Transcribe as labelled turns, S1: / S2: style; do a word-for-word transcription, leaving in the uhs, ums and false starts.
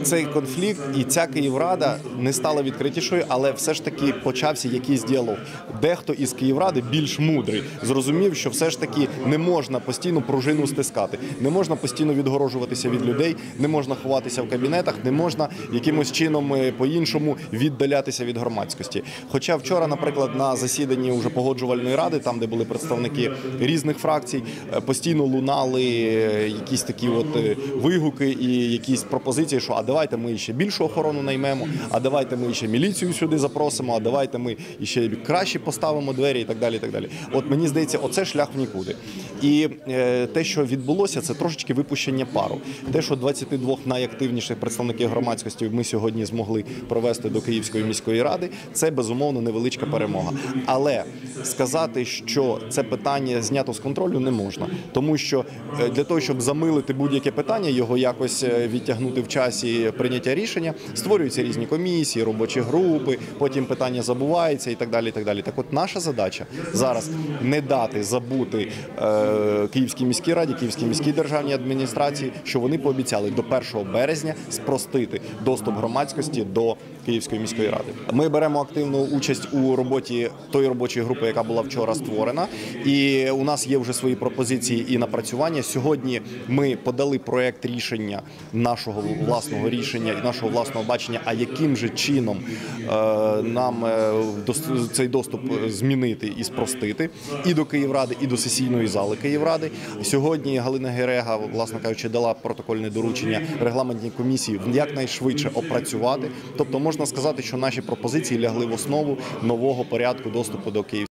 S1: цей конфлікт і ця Київрада не стала відкритішою, але все ж таки почався якийсь діалог. Дехто із Київради, більш мудрий, зрозумів, що все ж таки не можна постійно пружину стискати, не можна постійно відгорожуватися від людей, не можна ховатися в кабінетах, не можна якимось чином по-іншому віддалятися від громадськості. Хоча вчора, наприклад, на засіданні уже погоджувальної ради, там, де були представники різних фракцій, постійно лунали якісь такі от вигуки і якісь пропозиції, що а давайте ми ще більшу охорону наймемо, а давайте ми ще міліцію сюди запросимо, а давайте ми ще краще поставимо двері і так далі, і так далі. От мені здається, оце шлях в нікуди. І е, те, що відбулося, це трошечки випущення пару. Те, що двадцять два найактивніших представників громадськості ми сьогодні змогли провести до Київської міської ради, це, безумовно, невеличка перемога. Але сказати, що це питання знято з контролю, не можна. Тому що для того, щоб замилити будь-яке питання, його якось відтягнути в часі прийняття рішення, створюються різні комісії, робочі групи, потім питання забувається і так далі, і так далі. Так от наша задача зараз не дати забути е, Київській міській раді, Київській міській державній адміністрації, що вони пообіцяли до першого березня спростити доступ громадськості до Київської міської ради. Ми беремо активну участь у роботі тої робочої групи, яка була вчора створена, і у нас є вже свої пропозиції і напрацювання. Сьогодні ми подали проект рішення, нашого власного рішення і нашого власного бачення, а яким же чином е, нам е, цей доступ змінити і спростити і до Київради, і до сесійної зали Київради. Сьогодні Галина Герега, власне кажучи, дала протокольне доручення регламентній комісії якнайшвидше опрацювати. Тобто можна сказати, що наші пропозиції лягли в основу нового порядку доступу до Київ.